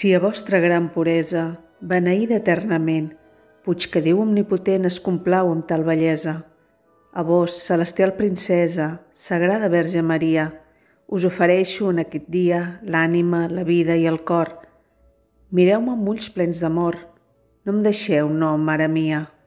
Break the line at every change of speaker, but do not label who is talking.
Si a vostra gran puresa, beneïda eternament, puig que Déu omnipotent es complau amb tal bellesa. A vos, celestial princesa, sagrada Verge Maria, us ofereixo en aquest dia l'ànima, la vida i el cor. Mireu-me amb ulls plens d'amor, no em deixeu, no, mare mia.